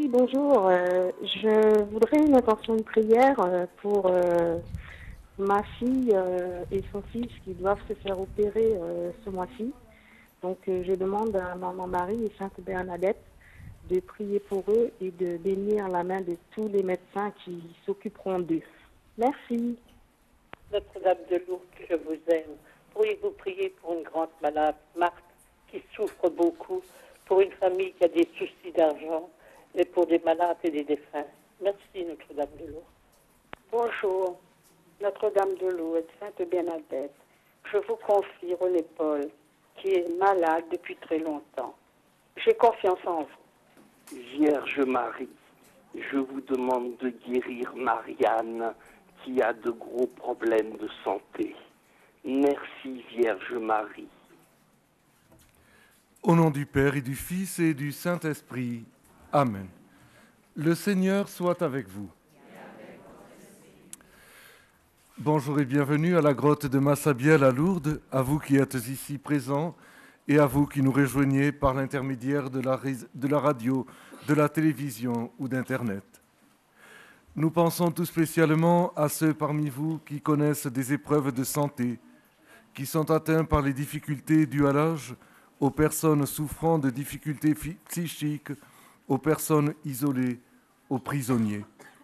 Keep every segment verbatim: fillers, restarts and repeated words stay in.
bonjour. Euh, je voudrais une intention de prière euh, pour euh, ma fille euh, et son fils qui doivent se faire opérer euh, ce mois-ci. Donc, euh, je demande à Maman Marie et Sainte Bernadette de prier pour eux et de bénir la main de tous les médecins qui s'occuperont d'eux. Merci. Notre-Dame de Lourdes, je vous aime. Pourriez-vous prier pour une grande malade, Marthe, qui souffre beaucoup, pour une famille qui a des soucis d'argent, et pour des malades et des défunts. Merci, Notre-Dame de Lourdes. Bonjour, Notre-Dame de Lourdes, Sainte Bernadette. Je vous confie René Paul, qui est malade depuis très longtemps. J'ai confiance en vous. Vierge Marie, je vous demande de guérir Marianne, qui a de gros problèmes de santé. Merci, Vierge Marie. Au nom du Père et du Fils et du Saint-Esprit. Amen. Le Seigneur soit avec vous. Bonjour et bienvenue à la grotte de Massabielle à Lourdes, à vous qui êtes ici présents et à vous qui nous rejoignez par l'intermédiaire de la, de la radio, de la télévision ou d'Internet. Nous pensons tout spécialement à ceux parmi vous qui connaissent des épreuves de santé, qui sont atteints par les difficultés dues à l'âge, aux personnes souffrant de difficultés psychiques, aux personnes isolées, aux prisonniers.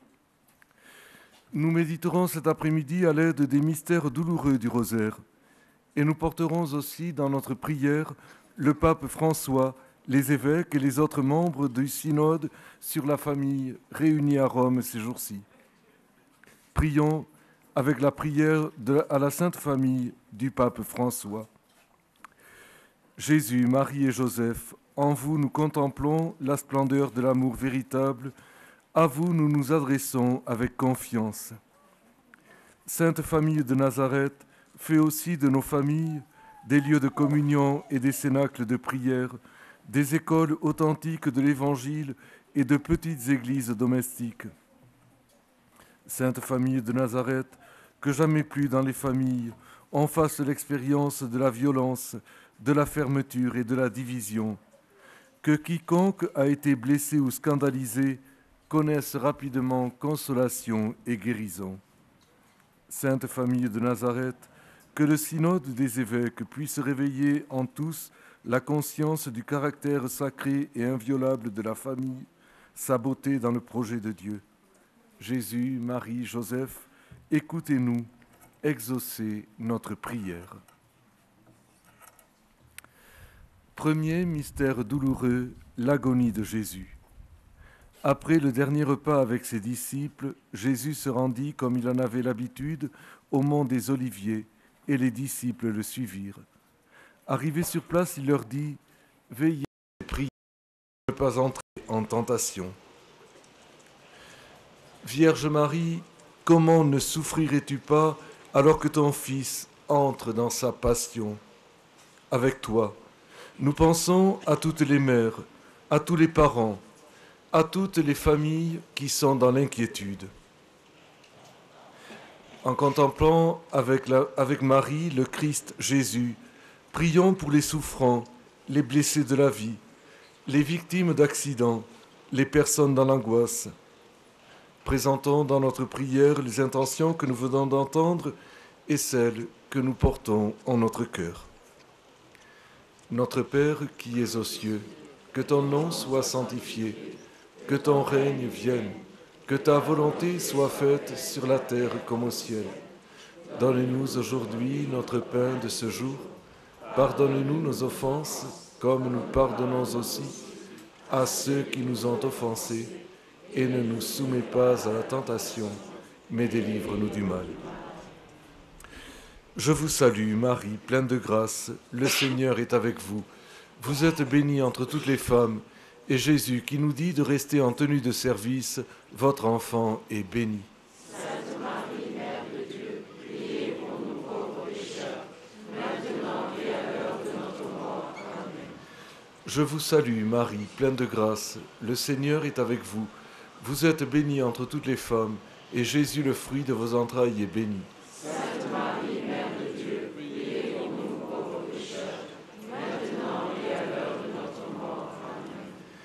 Nous méditerons cet après-midi à l'aide des mystères douloureux du rosaire et nous porterons aussi dans notre prière le pape François, les évêques et les autres membres du synode sur la famille réunis à Rome ces jours-ci. Prions avec la prière de, à la Sainte Famille du pape François. Jésus, Marie et Joseph, en vous nous contemplons la splendeur de l'amour véritable. À vous nous nous adressons avec confiance. Sainte Famille de Nazareth, fais aussi de nos familles des lieux de communion et des cénacles de prière, des écoles authentiques de l'Évangile et de petites églises domestiques. Sainte Famille de Nazareth, que jamais plus dans les familles on fasse l'expérience de la violence, de la fermeture et de la division. Que quiconque a été blessé ou scandalisé connaisse rapidement consolation et guérison. Sainte Famille de Nazareth, que le synode des évêques puisse réveiller en tous la conscience du caractère sacré et inviolable de la famille, sa beauté dans le projet de Dieu. Jésus, Marie, Joseph, écoutez-nous, exaucez notre prière. Premier mystère douloureux, l'agonie de Jésus. Après le dernier repas avec ses disciples, Jésus se rendit, comme il en avait l'habitude, au mont des Oliviers, et les disciples le suivirent. Arrivé sur place, il leur dit « Veillez et priez, ne pas entrer en tentation. » Vierge Marie, comment ne souffrirais-tu pas alors que ton Fils entre dans sa passion? Avec toi, nous pensons à toutes les mères, à tous les parents, à toutes les familles qui sont dans l'inquiétude. En contemplant avec, la, avec Marie le Christ Jésus, prions pour les souffrants, les blessés de la vie, les victimes d'accidents, les personnes dans l'angoisse. Présentons dans notre prière les intentions que nous venons d'entendre et celles que nous portons en notre cœur. Notre Père qui es aux cieux, que ton nom soit sanctifié, que ton règne vienne, que ta volonté soit faite sur la terre comme au ciel. Donne-nous aujourd'hui notre pain de ce jour. Pardonne-nous nos offenses, comme nous pardonnons aussi à ceux qui nous ont offensés. Et ne nous soumets pas à la tentation, mais délivre-nous du mal. Je vous salue, Marie, pleine de grâce, le Seigneur est avec vous. Vous êtes bénie entre toutes les femmes, et Jésus, qui nous dit de rester en tenue de service, votre enfant est béni. Sainte Marie, Mère de Dieu, priez pour nous pauvres pécheurs, maintenant et à l'heure de notre mort. Amen. Je vous salue, Marie, pleine de grâce, le Seigneur est avec vous. Vous êtes bénie entre toutes les femmes, et Jésus, le fruit de vos entrailles, est béni. Sainte Marie, Mère de Dieu, priez pour nous pauvres pécheurs, maintenant et à l'heure de notre mort. Amen.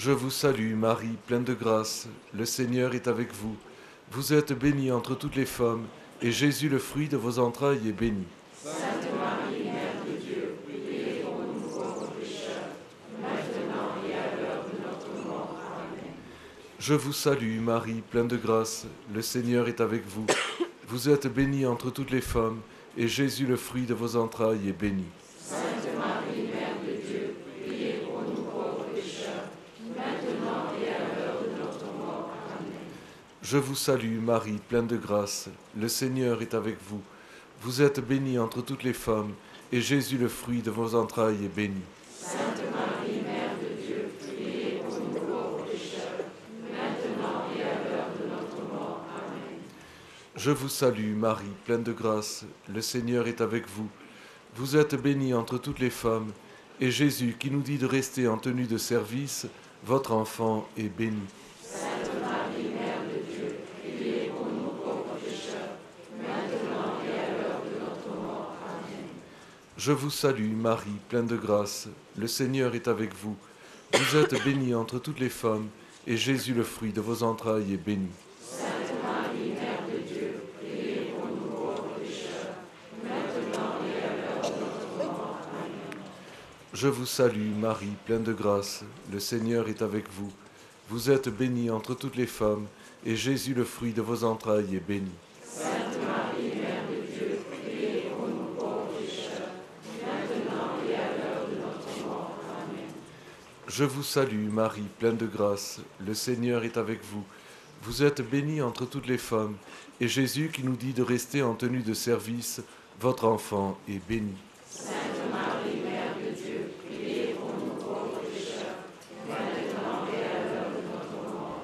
Je vous salue, Marie, pleine de grâce. Le Seigneur est avec vous. Vous êtes bénie entre toutes les femmes, et Jésus, le fruit de vos entrailles, est béni. Sainte Marie, Mère de Dieu, priez pour nous pauvres pécheurs, maintenant et à l'heure de notre mort. Amen. Je vous salue, Marie, pleine de grâce. Le Seigneur est avec vous. Vous êtes bénie entre toutes les femmes, et Jésus, le fruit de vos entrailles, est béni. Sainte Marie, Mère de Dieu, priez pour nous pauvres pécheurs, maintenant et à l'heure de notre mort. Amen. Je vous salue, Marie, pleine de grâce. Le Seigneur est avec vous. Vous êtes bénie entre toutes les femmes, et Jésus, le fruit de vos entrailles, est béni. Sainte Marie, Mère de Dieu, priez pour nous pauvres pécheurs, maintenant et à l'heure de notre mort. Amen. Je vous salue, Marie, pleine de grâce. Le Seigneur est avec vous. Vous êtes bénie entre toutes les femmes, et Jésus, qui nous dit de rester en tenue de service, votre enfant, est béni. Sainte Marie, Mère de Dieu, priez pour nous pauvres pécheurs, maintenant et à l'heure de notre mort. Amen. Je vous salue, Marie, pleine de grâce. Le Seigneur est avec vous. Vous êtes bénie entre toutes les femmes, et Jésus, le fruit de vos entrailles, est béni. Sainte Marie, Mère de Dieu, priez pour nous pauvres pécheurs, maintenant et à l'heure de notre mort. Amen. Je vous salue, Marie, pleine de grâce. Le Seigneur est avec vous. Vous êtes bénie entre toutes les femmes, et Jésus, le fruit de vos entrailles, est béni. Sainte Marie, Mère de Dieu, priez pour nous pauvres pécheurs, maintenant et à l'heure de notre mort. Amen. Je vous salue, Marie, pleine de grâce. Le Seigneur est avec vous. Vous êtes bénie entre toutes les femmes, et Jésus, qui nous dit de rester en tenue de service, votre enfant, est béni. Sainte Marie, Mère de Dieu, priez pour nous pauvres pécheurs, maintenant et à l'heure de notre mort.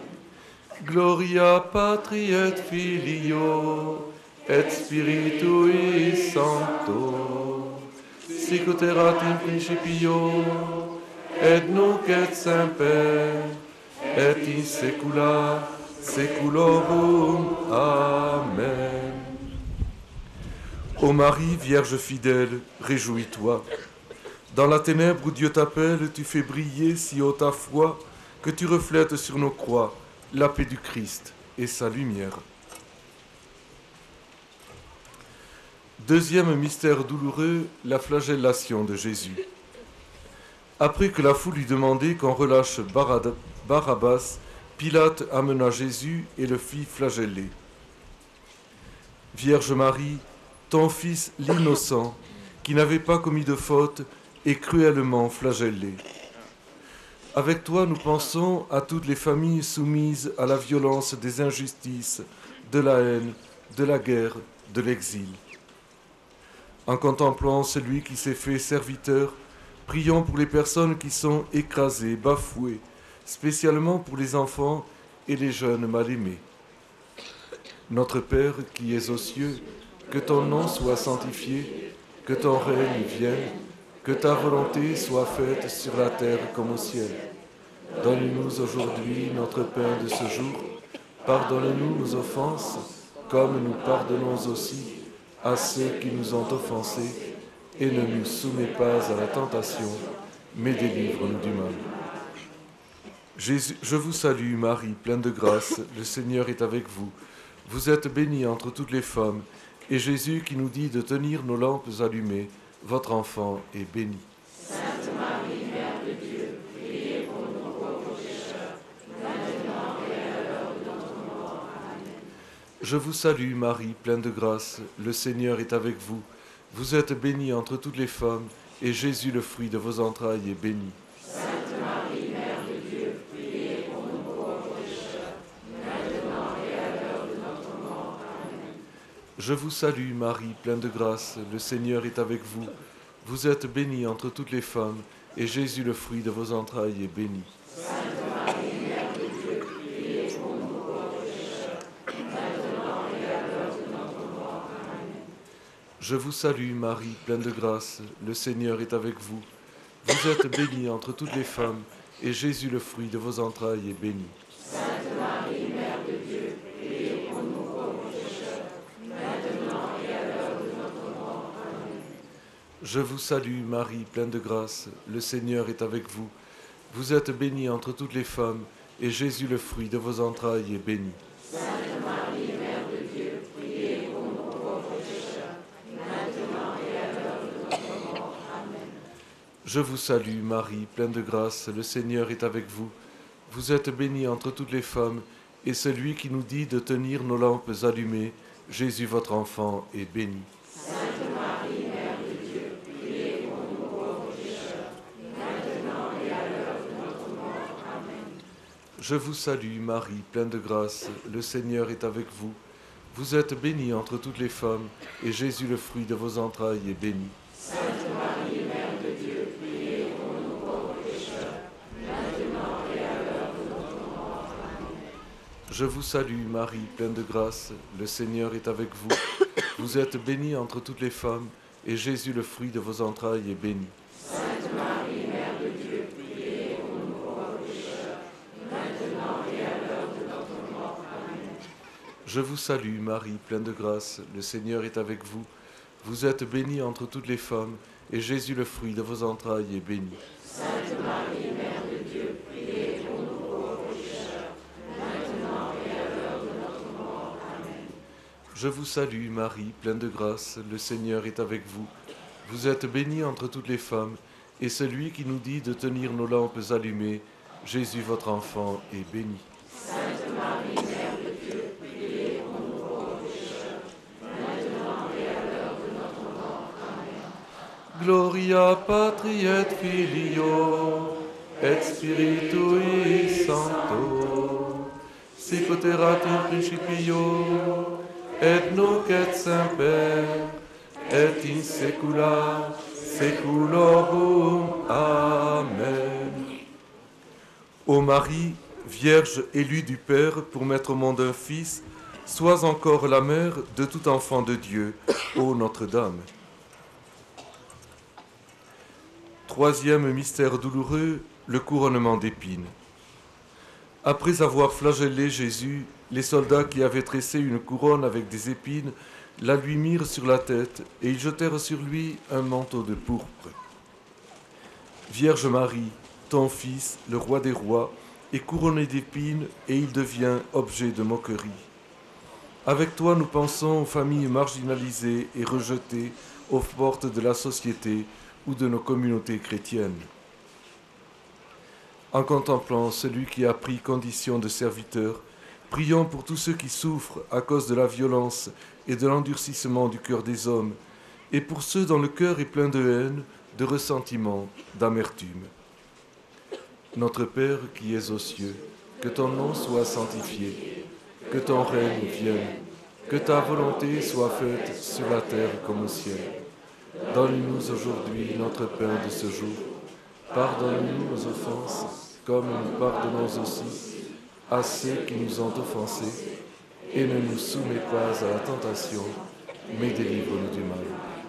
Amen. Gloria patri et filio, et spiritui sancto, sic erat in principio, et nunc et semper, et in saecula saeculorum. Amen. Ô Marie, Vierge fidèle, réjouis-toi. Dans la ténèbre où Dieu t'appelle, tu fais briller si haut ta foi que tu reflètes sur nos croix la paix du Christ et sa lumière. Deuxième mystère douloureux, la flagellation de Jésus. Après que la foule lui demandait qu'on relâche Barad- Barabbas, Pilate amena Jésus et le fit flageller. Vierge Marie, ton Fils l'innocent, qui n'avait pas commis de faute, est cruellement flagellé. Avec toi, nous pensons à toutes les familles soumises à la violence des injustices, de la haine, de la guerre, de l'exil. En contemplant celui qui s'est fait serviteur, prions pour les personnes qui sont écrasées, bafouées, spécialement pour les enfants et les jeunes mal-aimés. Notre Père qui es aux cieux, que ton nom soit sanctifié, que ton règne vienne, que ta volonté soit faite sur la terre comme au ciel. Donne-nous aujourd'hui notre pain de ce jour. Pardonne-nous nos offenses, comme nous pardonnons aussi à ceux qui nous ont offensés, et ne nous soumets pas à la tentation, mais délivre-nous du mal. Jésus, je vous salue, Marie, pleine de grâce, le Seigneur est avec vous. Vous êtes bénie entre toutes les femmes, et Jésus qui nous dit de tenir nos lampes allumées, votre enfant est béni. Sainte Marie, Mère de Dieu, priez pour nous pauvres pécheurs, maintenant et à l'heure de notre mort. Amen. Je vous salue, Marie, pleine de grâce, le Seigneur est avec vous. Vous êtes bénie entre toutes les femmes, et Jésus, le fruit de vos entrailles, est béni. Sainte Marie, Mère de Dieu, priez pour nous pauvres pécheurs, maintenant et à l'heure de notre mort. Amen. Je vous salue, Marie, pleine de grâce, le Seigneur est avec vous. Vous êtes bénie entre toutes les femmes, et Jésus, le fruit de vos entrailles, est béni. Sainte Marie, Mère de Dieu, priez pour nous pauvres pécheurs, maintenant et à l'heure de notre mort. Amen. Je vous salue, Marie, pleine de grâce, le Seigneur est avec vous. Vous êtes bénie entre toutes les femmes, et Jésus, le fruit de vos entrailles, est béni. Sainte Marie, Mère de Dieu, priez pour nous pauvres pécheurs, maintenant et à l'heure de notre mort. Amen. Je vous salue, Marie, pleine de grâce, le Seigneur est avec vous. Vous êtes bénie entre toutes les femmes, et Jésus, le fruit de vos entrailles, est béni. Sainte Marie, Mère de Dieu, priez pour nous pauvres pécheurs, maintenant et à l'heure de notre mort. Amen. Je vous salue, Marie, pleine de grâce, le Seigneur est avec vous. Vous êtes bénie entre toutes les femmes, et celui qui nous dit de tenir nos lampes allumées, Jésus, votre enfant, est béni. Sainte Marie, Mère de Dieu, priez pour nous pauvres pécheurs, maintenant et à l'heure de notre mort. Amen. Je vous salue, Marie, pleine de grâce, le Seigneur est avec vous. Vous êtes bénie entre toutes les femmes, et Jésus, le fruit de vos entrailles, est béni. Sainte Marie, Mère de Dieu, priez pour nous pauvres pécheurs, maintenant et à l'heure de notre mort. Amen. Je vous salue, Marie, pleine de grâce, le Seigneur est avec vous. Vous êtes bénie entre toutes les femmes, et Jésus, le fruit de vos entrailles, est béni. Sainte Marie, Mère de Dieu, priez pour nous pauvres pécheurs, maintenant et à l'heure de notre mort. Amen. Je vous salue, Marie, pleine de grâce, le Seigneur est avec vous. Vous êtes bénie entre toutes les femmes, et Jésus, le fruit de vos entrailles, est béni. Sainte Marie, Mère de Dieu, priez pour nous pauvres pécheurs, maintenant et à l'heure de notre mort. Amen. Je vous salue, Marie, pleine de grâce, le Seigneur est avec vous. Vous êtes bénie entre toutes les femmes, et celui qui nous dit de tenir nos lampes allumées, Jésus, votre enfant, est béni. Sainte Marie, Mère de Dieu, priez pour nous pauvres pécheurs, maintenant et à l'heure de notre mort. Amen. Gloria patri et filio, et spiritui sancto, sic erat in principio, et nunc et semper, et in saecula saeculorum. Amen. Ô Marie, Vierge élue du Père pour mettre au monde un Fils, sois encore la mère de tout enfant de Dieu, ô Notre-Dame. Troisième mystère douloureux, le couronnement d'épines. Après avoir flagellé Jésus, les soldats qui avaient tressé une couronne avec des épines la lui mirent sur la tête et ils jetèrent sur lui un manteau de pourpre. Vierge Marie, ton Fils, le roi des rois, est couronné d'épines et il devient objet de moquerie. Avec toi, nous pensons aux familles marginalisées et rejetées aux portes de la société ou de nos communautés chrétiennes. En contemplant celui qui a pris condition de serviteur, prions pour tous ceux qui souffrent à cause de la violence et de l'endurcissement du cœur des hommes, et pour ceux dont le cœur est plein de haine, de ressentiment, d'amertume. Notre Père qui es aux cieux, que ton nom soit sanctifié, que ton règne vienne, que ta volonté soit faite sur la terre comme au ciel. Donne-nous aujourd'hui notre pain de ce jour. Pardonne-nous nos offenses, comme nous pardonnons aussi à ceux qui nous ont offensés, et ne nous soumets pas à la tentation, mais délivre-nous du mal.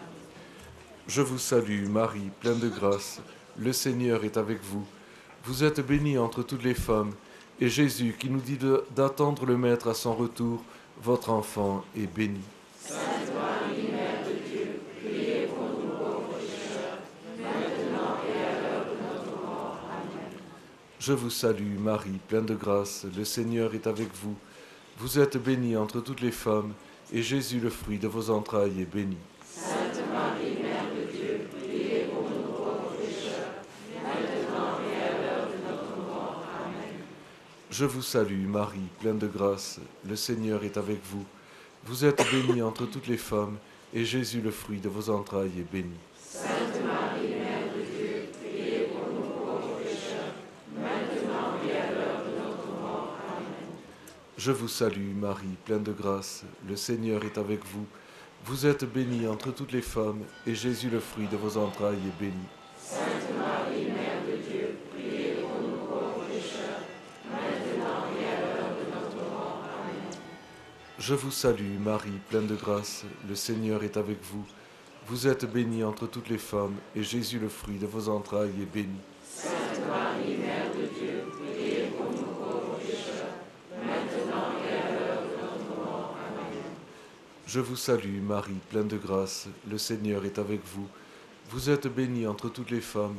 Je vous salue, Marie, pleine de grâce, le Seigneur est avec vous. Vous êtes bénie entre toutes les femmes, et Jésus, qui nous dit de, d'attendre le Maître à son retour, votre enfant est béni. Sainte Marie, Mère de Dieu, priez pour nous pauvres pécheurs, maintenant et à l'heure de notre mort. Amen. Je vous salue, Marie, pleine de grâce, le Seigneur est avec vous. Vous êtes bénie entre toutes les femmes, et Jésus, le fruit de vos entrailles, est béni. Sainte Marie, Mère de Dieu, priez pour nous pauvres pécheurs, maintenant et à l'heure de notre mort. Amen. Je vous salue, Marie, pleine de grâce, le Seigneur est avec vous. Vous êtes bénie entre toutes les femmes, et Jésus, le fruit de vos entrailles, est béni. Sainte Marie, Mère de Dieu, priez pour nous pauvres pécheurs, maintenant et à l'heure de notre mort. Amen. Je vous salue, Marie, pleine de grâce, le Seigneur est avec vous. Vous êtes bénie entre toutes les femmes, et Jésus, le fruit de vos entrailles, est béni. Sainte Marie, Mère de Dieu, priez pour nous pauvres pécheurs, maintenant et à l'heure de notre mort. Amen. Je vous salue, Marie, pleine de grâce, le Seigneur est avec vous. Vous êtes bénie entre toutes les femmes, et Jésus, le fruit de vos entrailles, est béni. Sainte Marie, Mère de Dieu, priez pour nous pauvres pécheurs, maintenant et à l'heure de notre mort. Amen. Je vous salue, Marie, pleine de grâce, le Seigneur est avec vous. Vous êtes bénie entre toutes les femmes,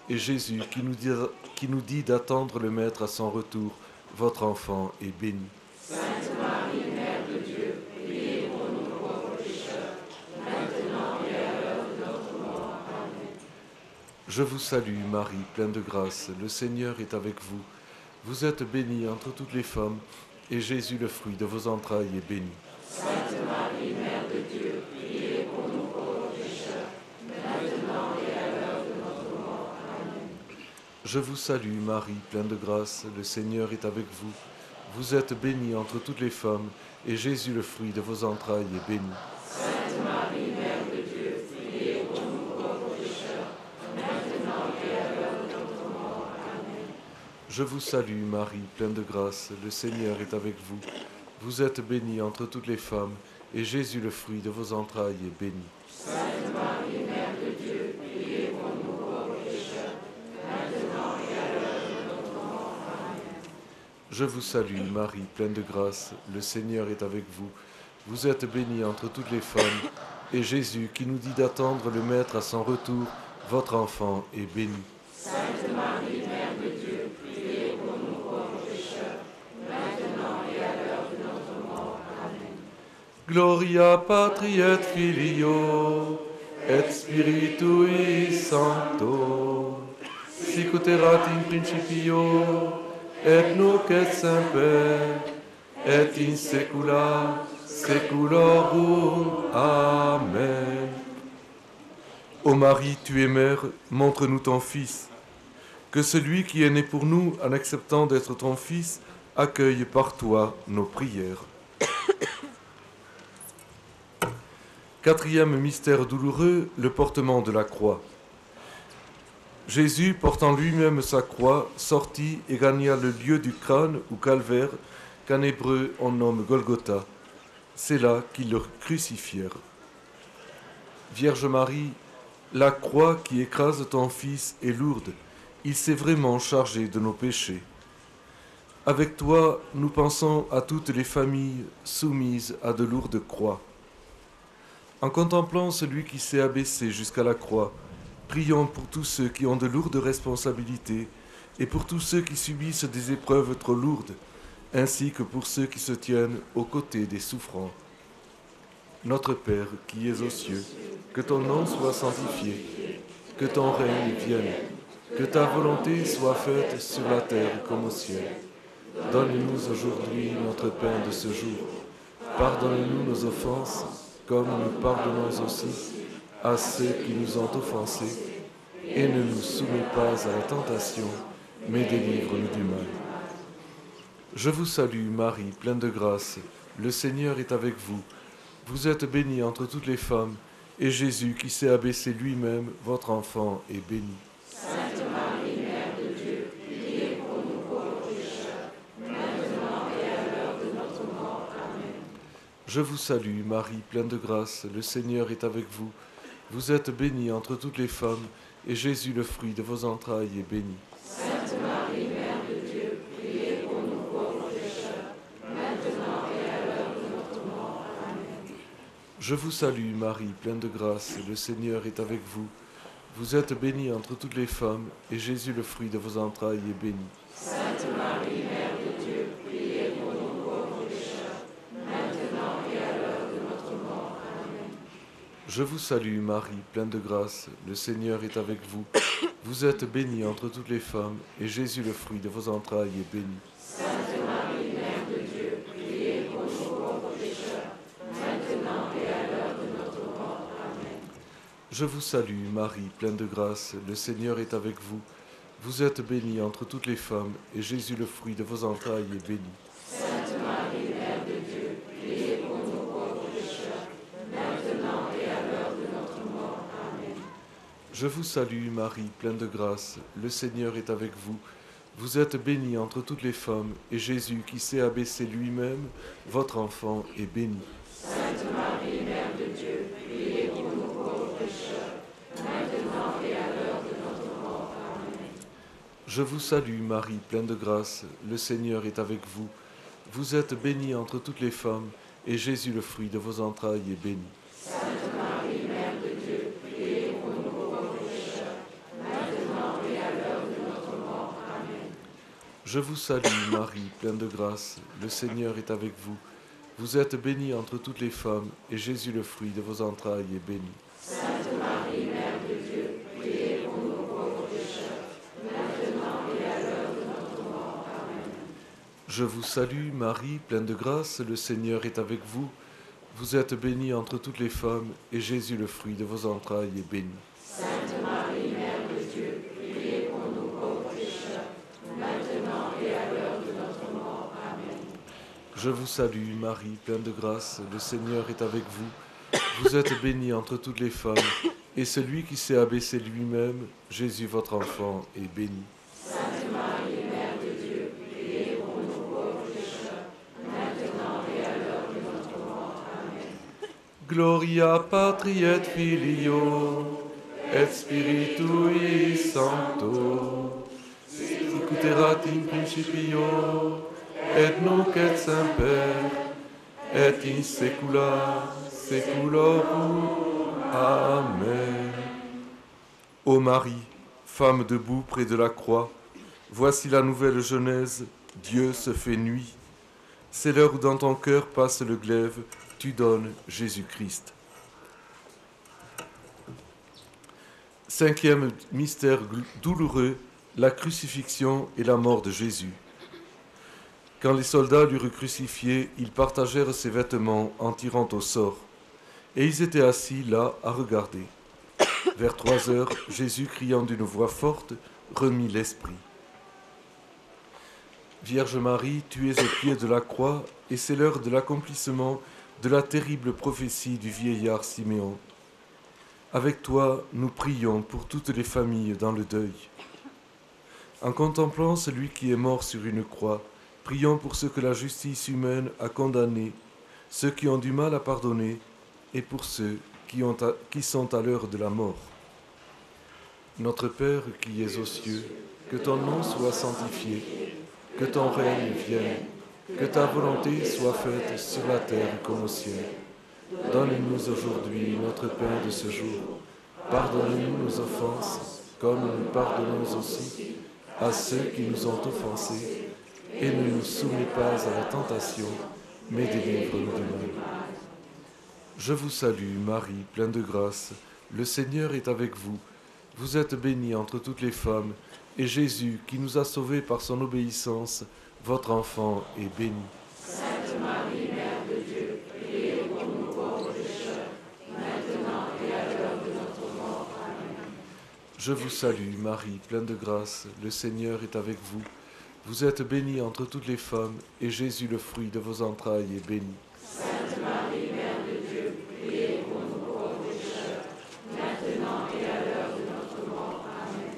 et Jésus qui nous dit, qui nous dit d'attendre le Maître à son retour, votre enfant est béni. Sainte Marie, Mère de Dieu, priez pour nous pauvres pécheurs, maintenant et à l'heure de notre mort. Amen. Je vous salue Marie, pleine de grâce, le Seigneur est avec vous. Vous êtes bénie entre toutes les femmes, et Jésus, le fruit de vos entrailles, est béni. Sainte Marie, Mère de Dieu, priez pour nous pauvres pécheurs, maintenant et à l'heure de notre mort. Amen. Je vous salue Marie, pleine de grâce, le Seigneur est avec vous. Vous êtes bénie entre toutes les femmes, et Jésus, le fruit de vos entrailles, est béni. Sainte Marie, Mère de Dieu, priez pour nous pauvres pécheurs, maintenant et à l'heure de notre mort. Amen. Je vous salue Marie, pleine de grâce, le Seigneur est avec vous. Vous êtes bénie entre toutes les femmes, et Jésus, le fruit de vos entrailles, est béni. Sainte Marie, Mère de Dieu, priez pour nous pauvres pécheurs, maintenant et à l'heure de notre mort. Amen. Je vous salue Marie, pleine de grâce, le Seigneur est avec vous. Vous êtes bénie entre toutes les femmes, et Jésus, qui nous dit d'attendre le Maître à son retour, votre enfant, est béni. Sainte Marie, Mère de Dieu, priez pour nous pauvres pécheurs, maintenant et à l'heure de notre mort. Amen. Gloria patri et filio, et spiritui sancto, sic ut erat in principio, et nunc et semper, et in saecula saeculorum. Amen. Ô Marie, tu es mère, montre-nous ton Fils. Que celui qui est né pour nous, en acceptant d'être ton Fils, accueille par toi nos prières. Quatrième mystère douloureux, le portement de la croix. Jésus, portant lui-même sa croix, sortit et gagna le lieu du crâne ou calvaire, qu'en hébreu on nomme Golgotha. C'est là qu'ils le crucifièrent. Vierge Marie, la croix qui écrase ton Fils est lourde. Il s'est vraiment chargé de nos péchés. Avec toi, nous pensons à toutes les familles soumises à de lourdes croix. En contemplant celui qui s'est abaissé jusqu'à la croix, prions pour tous ceux qui ont de lourdes responsabilités et pour tous ceux qui subissent des épreuves trop lourdes, ainsi que pour ceux qui se tiennent aux côtés des souffrants. Notre Père qui es aux cieux, que ton nom soit sanctifié, que ton règne vienne, que ta volonté soit faite sur la terre comme au ciel. Donne-nous aujourd'hui notre pain de ce jour. Pardonne-nous nos offenses, comme nous pardonnons aussi à ceux qui nous ont offensés, et ne nous soumets pas à la tentation, mais délivre-nous du mal. Je vous salue Marie, pleine de grâce, le Seigneur est avec vous. Vous êtes bénie entre toutes les femmes, et Jésus, qui s'est abaissé lui-même, votre enfant, est béni. Sainte Marie, Mère de Dieu, priez pour nous pauvres pécheurs, maintenant et à l'heure de notre mort. Amen. Je vous salue Marie, pleine de grâce, le Seigneur est avec vous. Vous êtes bénie entre toutes les femmes, et Jésus, le fruit de vos entrailles, est béni. Sainte Marie, Mère de Dieu, priez pour nous pauvres pécheurs, maintenant et à l'heure de notre mort. Amen. Je vous salue Marie, pleine de grâce, le Seigneur est avec vous. Vous êtes bénie entre toutes les femmes, et Jésus, le fruit de vos entrailles, est béni. Sainte Marie, Mère de Dieu, priez pour nous pauvres pécheurs, maintenant et à l'heure de notre mort. Amen. Je vous salue Marie, pleine de grâce, le Seigneur est avec vous. Vous êtes bénie entre toutes les femmes, et Jésus, le fruit de vos entrailles, est béni. Sainte Marie, Mère de Dieu, priez pour nous pauvres pécheurs, maintenant et à l'heure de notre mort. Amen. Je vous salue Marie, pleine de grâce, le Seigneur est avec vous. Vous êtes bénie entre toutes les femmes, et Jésus, le fruit de vos entrailles, est béni. Sainte Marie, Mère de Dieu, priez pour nous pauvres pécheurs, maintenant et à l'heure de notre mort. Amen. Je vous salue Marie, pleine de grâce, le Seigneur est avec vous. Vous êtes bénie entre toutes les femmes, et Jésus, qui s'est abaissé lui-même, votre enfant, est béni. Sainte Marie, Mère de Dieu, priez pour nous pauvres pécheurs, maintenant et à l'heure de notre mort. Amen. Je vous salue Marie, pleine de grâce, le Seigneur est avec vous. Vous êtes bénie entre toutes les femmes, et Jésus, le fruit de vos entrailles, est béni. Sainte Marie, Mère de Dieu, priez pour nous pauvres pécheurs, maintenant et à Je vous salue, Marie, pleine de grâce, le Seigneur est avec vous. Vous êtes bénie entre toutes les femmes, et Jésus, le fruit de vos entrailles, est béni. Sainte Marie, Mère de Dieu, priez pour nous pauvres pécheurs, maintenant et à l'heure de notre mort. Amen. Je vous salue, Marie, pleine de grâce, le Seigneur est avec vous. Vous êtes bénie entre toutes les femmes, et Jésus, le fruit de vos entrailles, est béni. Sainte Marie, Mère de Dieu, priez pour nous pauvres pécheurs, maintenant et à l'heure de notre mort. Amen. Je vous salue, Marie, pleine de grâce, le Seigneur est avec vous. Vous êtes bénie entre toutes les femmes, et celui qui s'est abaissé lui-même, Jésus, votre enfant, est béni. Sainte Marie, Mère de Dieu, priez pour nous pauvres pécheurs, maintenant et à l'heure de notre mort. Amen. Gloria patri et filio, et spiritui sancto, sicut erat in principio, et nunc et semper, et in saecula saeculorum. Amen. Ô Marie, femme debout près de la croix, voici la nouvelle Genèse, Dieu se fait nuit. C'est l'heure où dans ton cœur passe le glaive, tu donnes Jésus-Christ. Cinquième mystère douloureux, la crucifixion et la mort de Jésus. Quand les soldats l'eurent crucifié, ils partagèrent ses vêtements en tirant au sort, et ils étaient assis là à regarder. Vers trois heures, Jésus, criant d'une voix forte, remit l'esprit. Vierge Marie, tu es au pied de la croix, et c'est l'heure de l'accomplissement de la terrible prophétie du vieillard Siméon. Avec toi, nous prions pour toutes les familles dans le deuil. En contemplant celui qui est mort sur une croix, prions pour ceux que la justice humaine a condamnés, ceux qui ont du mal à pardonner, et pour ceux qui, ont à, qui sont à l'heure de la mort. Notre Père qui es aux cieux, que ton nom soit sanctifié, que ton règne vienne, que ta volonté soit faite sur la terre comme au ciel. Donne-nous aujourd'hui notre pain de ce jour. Pardonne-nous nos offenses, comme nous pardonnons aussi à ceux qui nous ont offensés. Et ne nous soumets pas à la tentation, mais délivre-nous du mal. Je vous salue, Marie, pleine de grâce. Le Seigneur est avec vous. Vous êtes bénie entre toutes les femmes, et Jésus, qui nous a sauvés par son obéissance, votre enfant, est béni. Sainte Marie, Mère de Dieu, priez pour nous pauvres pécheurs, maintenant et à l'heure de notre mort. Amen. Je vous salue, Marie, pleine de grâce. Le Seigneur est avec vous. Vous êtes bénie entre toutes les femmes, et Jésus, le fruit de vos entrailles, est béni. Sainte Marie, Mère de Dieu, priez pour nous pauvres pécheurs, maintenant et à l'heure de notre mort. Amen.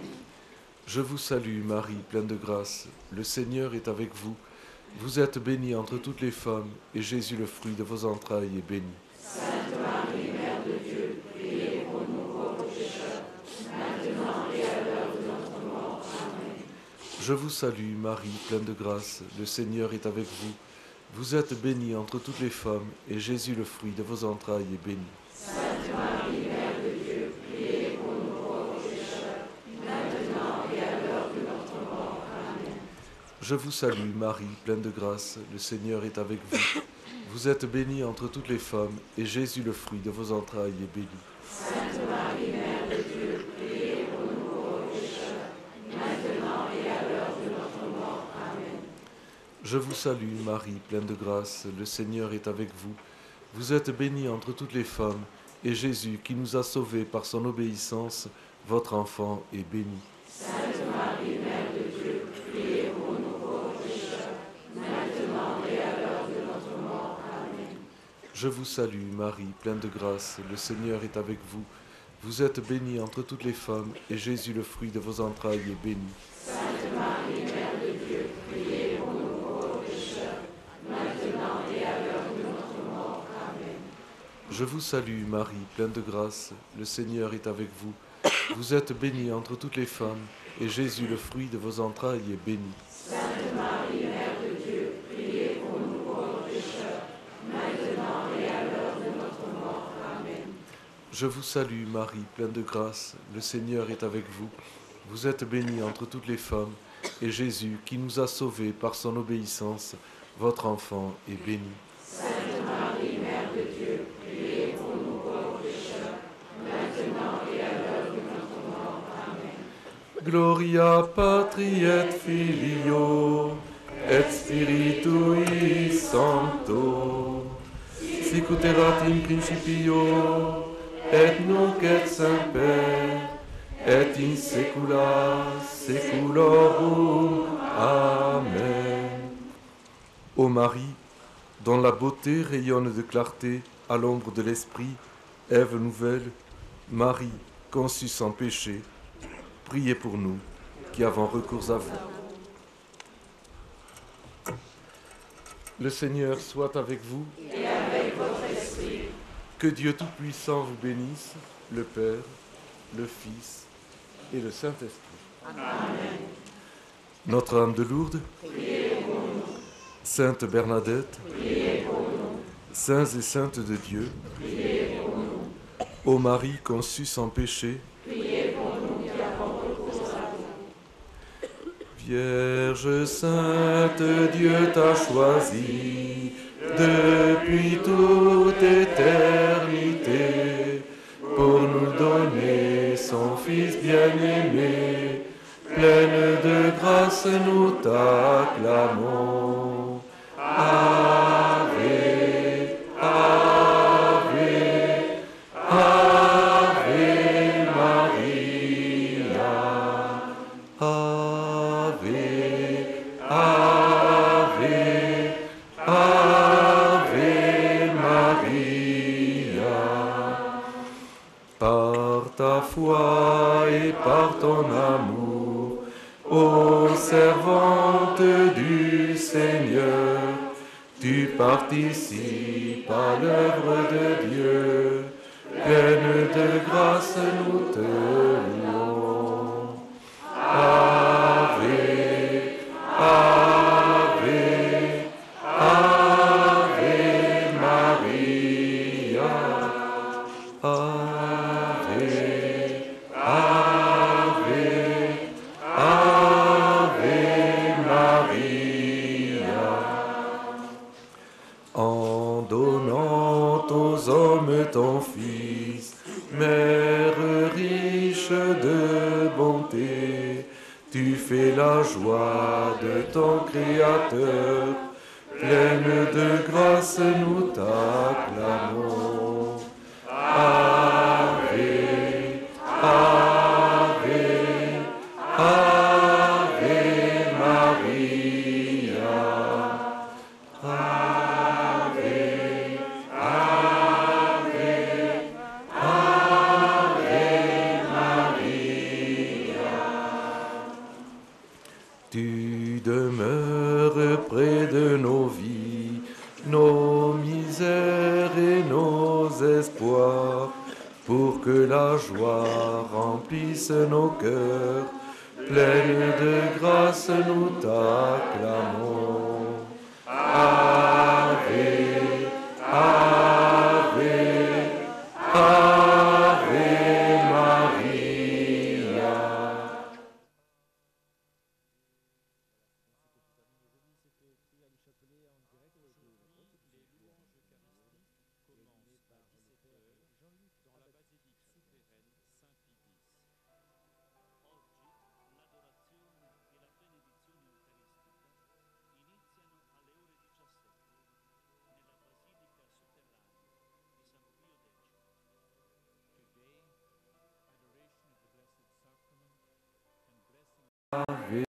Je vous salue, Marie, pleine de grâce. Le Seigneur est avec vous. Vous êtes bénie entre toutes les femmes, et Jésus, le fruit de vos entrailles, est béni. Sainte Marie, Mère de Dieu, priez pour nous pauvres pécheurs, maintenant et à l'heure de notre mort. Amen. Je vous salue, Marie, pleine de grâce. Le Seigneur est avec vous. Vous êtes bénie entre toutes les femmes, et Jésus, le fruit de vos entrailles, est béni. Sainte Marie, Mère de Dieu, priez pour nous pauvres pécheurs, maintenant et à l'heure de notre mort. Amen. Je vous salue, Marie, pleine de grâce. Le Seigneur est avec vous. Vous êtes bénie entre toutes les femmes, et Jésus, le fruit de vos entrailles, est béni. Sainte Marie, Mère de Dieu, priez pour nous pauvres pécheurs, maintenant et à l'heure de notre mort. Amen. Je vous salue, Marie, pleine de grâce. Le Seigneur est avec vous. Vous êtes bénie entre toutes les femmes, et Jésus, qui nous a sauvés par son obéissance, votre enfant, est béni. Sainte Marie, Mère de Dieu, priez pour nous pauvres pécheurs, maintenant et à l'heure de notre mort. Amen. Je vous salue, Marie, pleine de grâce. Le Seigneur est avec vous. Vous êtes bénie entre toutes les femmes, et Jésus, le fruit de vos entrailles, est béni. Sainte Marie, Mère de Dieu, priez pour nous pauvres pécheurs, maintenant et à l'heure de notre mort. Amen. Je vous salue, Marie, pleine de grâce. Le Seigneur est avec vous. Vous êtes bénie entre toutes les femmes, et Jésus, le fruit de vos entrailles, est béni. Sainte Marie, Mère de Dieu, priez pour nous pauvres pécheurs, maintenant et à l'heure de notre mort. Amen. Je vous salue, Marie, pleine de grâce. Le Seigneur est avec vous. Vous êtes bénie entre toutes les femmes, et Jésus, qui nous a sauvés par son obéissance, votre enfant est béni. Sainte Marie, Mère de Dieu, priez pour nous pauvres pécheurs, maintenant et à l'heure de notre mort. Amen. Gloria Patri et Filio, et Spiritui Sancto, sicut erat in principio, et nunc et semper, et in saecula saeculorum. Amen. Ô Marie, dont la beauté rayonne de clarté à l'ombre de l'Esprit, Ève nouvelle, Marie, conçue sans péché, priez pour nous qui avons recours à vous. Le Seigneur soit avec vous. Et avec votre esprit. Que Dieu Tout-Puissant vous bénisse, le Père, le Fils et le Saint-Esprit. Amen. Notre-Dame de Lourdes, Priez pour nous. Sainte Bernadette, Priez pour nous. Saints et Saintes de Dieu, Priez pour nous. ô Marie conçue sans péché, Priez pour nous qui avons recours à vous. Vierge Sainte, Dieu t'a choisie depuis toute éternité pour nous donner son Fils bien-aimé. Pleine de grâce, nous t'acclamons. Ave, Ave, Ave Maria. Ave, Ave, Ave Maria. Par ta foi et par ton amour, ô servante du Seigneur, tu participes à l'œuvre de Dieu. Pleine de grâce, nous te louons. Ave, Ave, Ave Maria. Ave, Ave, Ave Maria. En donnant aux hommes ton Fils, Mère riche de bonté, tu fais la joie de ton Créateur. Pleine de grâce, nous t'acclamons. Ave, Ave, Ave Maria. Ave, Ave, Ave Maria. Tu demeures près de nos vies, nos misères et nos espoirs, pour que la joie remplisse nos cœurs. Pleine de grâce, nous t'acclamons. Ave, Ave, Ave Maria. Ave,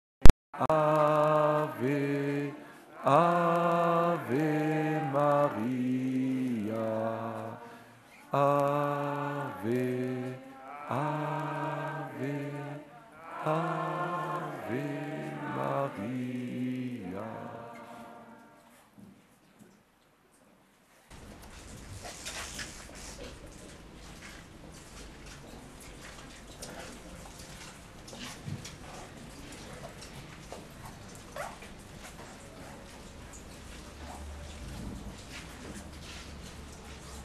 Ave, Ave Maria. Ave, Ave, Ave Maria.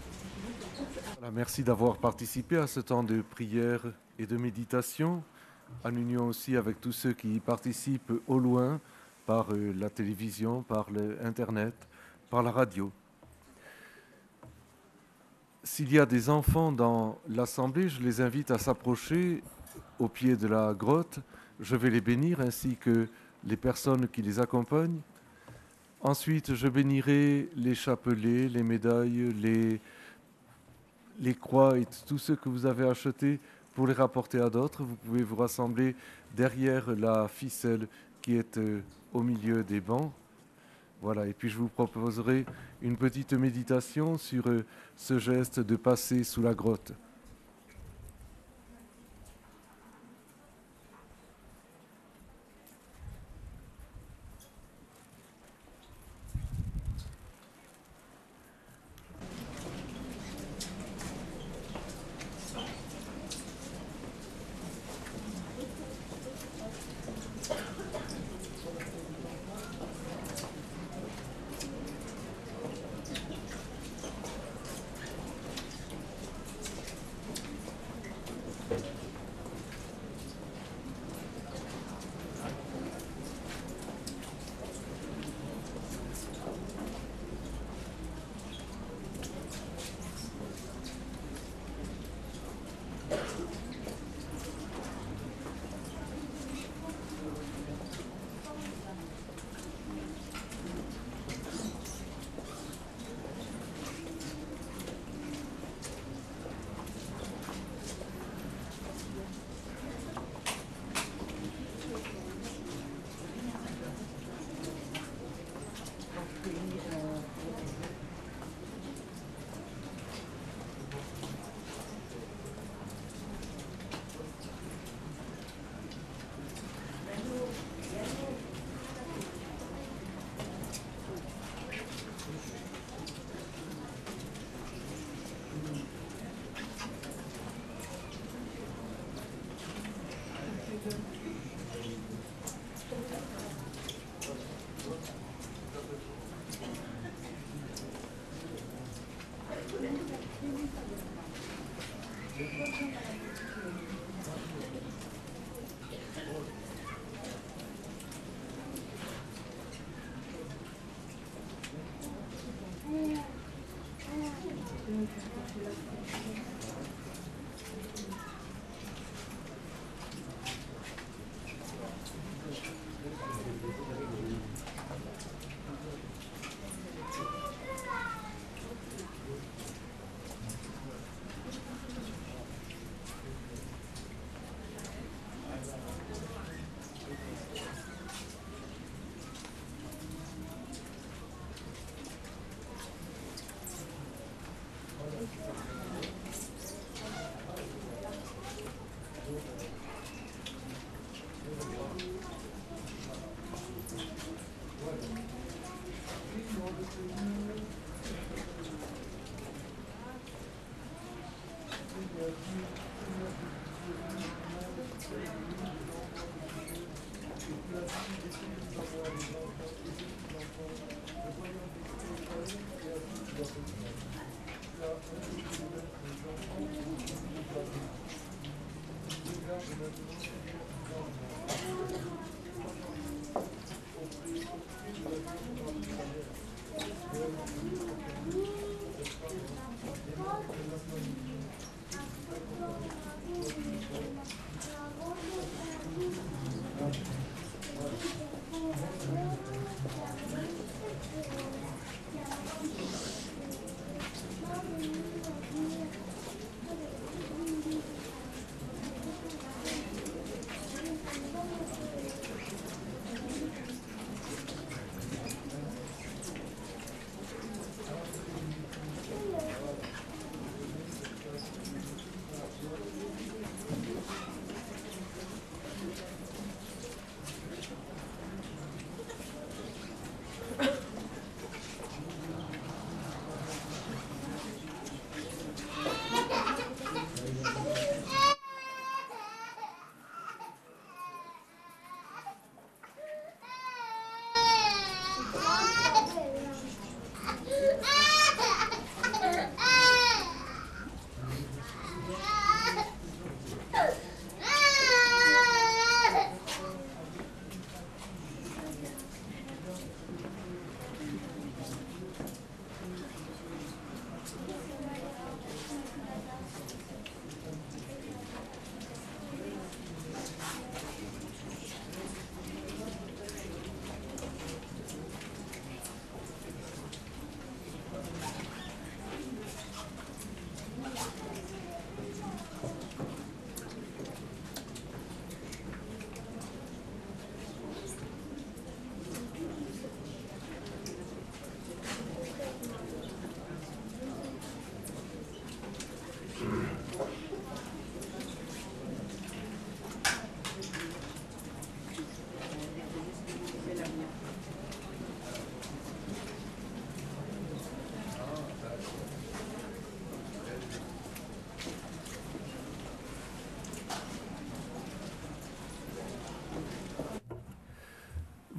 Voilà, merci d'avoir participé à ce temps de prière et de méditation. en union aussi avec tous ceux qui y participent au loin, par euh, la télévision, par l'Internet, par la radio. S'il y a des enfants dans l'assemblée, je les invite à s'approcher au pied de la grotte. Je vais les bénir ainsi que les personnes qui les accompagnent. Ensuite, je bénirai les chapelets, les médailles, les, les croix et tout ce que vous avez acheté pour les rapporter à d'autres. Vous pouvez vous rassembler derrière la ficelle qui est euh, au milieu des bancs. Voilà, et puis je vous proposerai une petite méditation sur euh, ce geste de passer sous la grotte.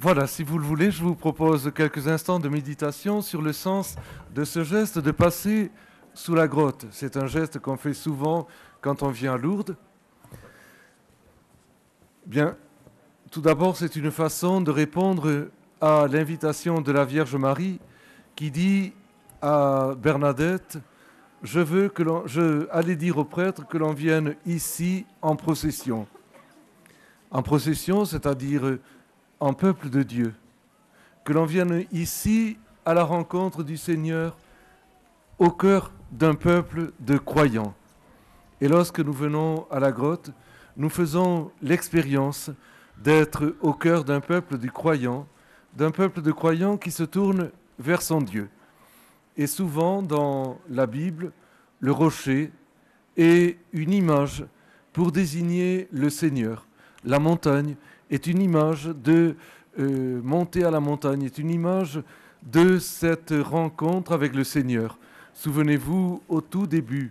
Voilà, si vous le voulez, je vous propose quelques instants de méditation sur le sens de ce geste de passer sous la grotte. C'est un geste qu'on fait souvent quand on vient à Lourdes. Bien, tout d'abord, c'est une façon de répondre à l'invitation de la Vierge Marie qui dit à Bernadette: je veux que l'on, je allais dire au prêtre que l'on vienne ici en procession. En procession, c'est-à-dire en peuple de Dieu. Que l'on vienne ici à la rencontre du Seigneur au cœur d'un peuple de croyants. Et lorsque nous venons à la grotte, nous faisons l'expérience d'être au cœur d'un peuple de croyants, d'un peuple de croyants qui se tourne vers son Dieu. Et souvent, dans la Bible, le rocher est une image pour désigner le Seigneur. La montagne est une image de euh, monter à la montagne, est une image de cette rencontre avec le Seigneur. Souvenez-vous, au tout début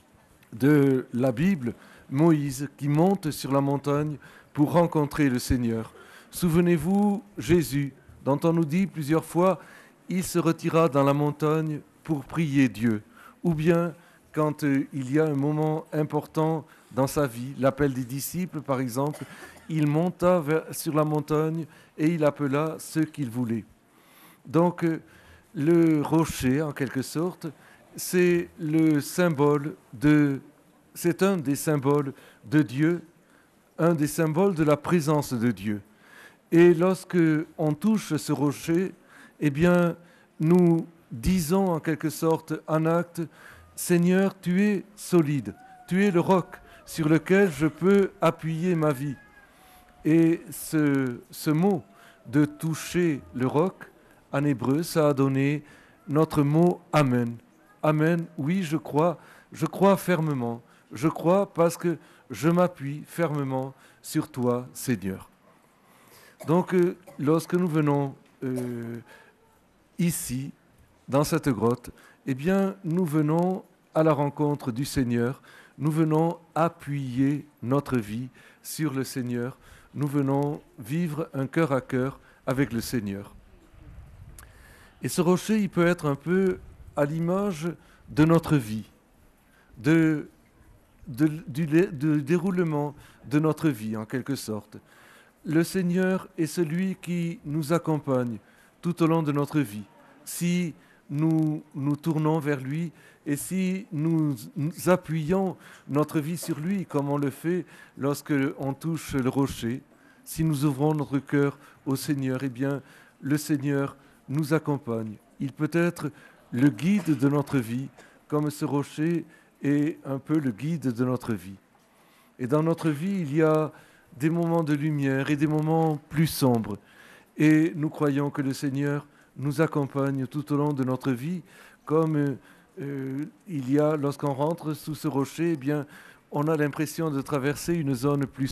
de la Bible, Moïse qui monte sur la montagne pour rencontrer le Seigneur. Souvenez-vous, Jésus, dont on nous dit plusieurs fois, il se retira dans la montagne pour prier Dieu. Ou bien, quand euh, il y a un moment important dans sa vie, l'appel des disciples par exemple, il monta vers, sur la montagne et il appela ceux qu'il voulait. Donc, euh, le rocher, en quelque sorte, c'est le symbole de, c'est un des symboles de Dieu, un des symboles de la présence de Dieu. Et lorsque on touche ce rocher, eh bien, nous disons en quelque sorte en acte: Seigneur, tu es solide, tu es le roc sur lequel je peux appuyer ma vie. Et ce, ce mot de toucher le roc, en hébreu, ça a donné notre mot Amen. Amen, oui, je crois, je crois fermement. Je crois parce que je m'appuie fermement sur toi, Seigneur. Donc, euh, lorsque nous venons euh, ici, dans cette grotte, eh bien, nous venons à la rencontre du Seigneur, nous venons appuyer notre vie sur le Seigneur, nous venons vivre un cœur à cœur avec le Seigneur. Et ce rocher, il peut être un peu à l'image de notre vie, de, de, du, du déroulement de notre vie, en quelque sorte. Le Seigneur est celui qui nous accompagne tout au long de notre vie. Si nous nous tournons vers lui et si nous, nous appuyons notre vie sur lui, comme on le fait lorsque on touche le rocher, si nous ouvrons notre cœur au Seigneur, eh bien, le Seigneur nous accompagne. Il peut être le guide de notre vie, comme ce rocher est un peu le guide de notre vie. Et dans notre vie, il y a des moments de lumière et des moments plus sombres. Et nous croyons que le Seigneur nous accompagne tout au long de notre vie, comme euh, il y a, lorsqu'on rentre sous ce rocher, eh bien, on a l'impression de traverser une zone plus